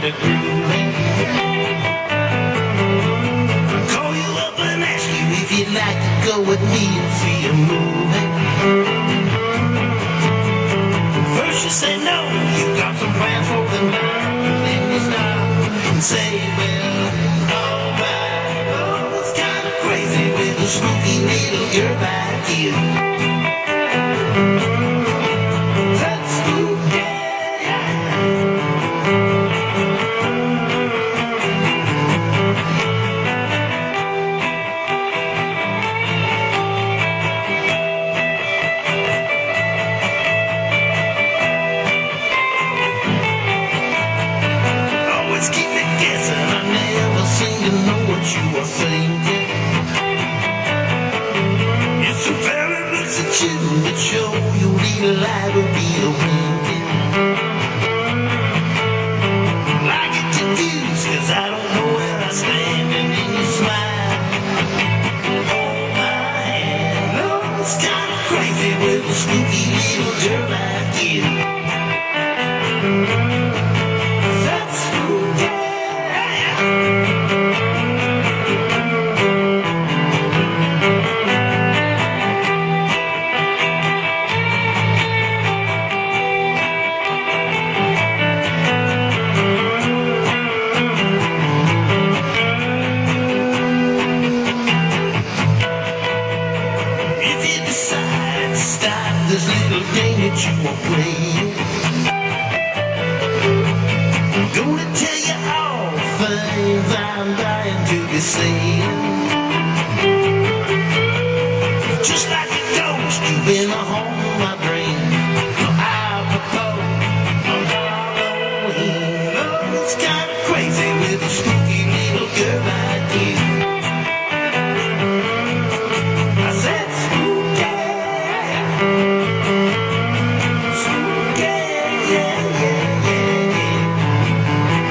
to grooving. I'll call you up and ask you if you'd like to go with me and see a movie. First you say no, you got some plans for the night. Then you stop and say, well, alright. Oh, it's kind of crazy with a spooky little girl like you. That's spooky. Always keep me guessing, I never seem to know what you are thinking. If some fella looks at you that show you'll need a light or be a winking. I get confused cause I don't know where I stand, and then you smile. Hold my hand. Oh, it's kind of crazy with a spooky little girl like you. That's spooky. If you decide to stop this little game that you are playing, I'm gonna tell you all the things I'm dying to be saying. Just like a ghost, you've been a home of my dreams. So I propose on Halloween. Oh, it's kind of crazy with a spooky little girl like you. I said spooky. Spooky, yeah, yeah, yeah, yeah.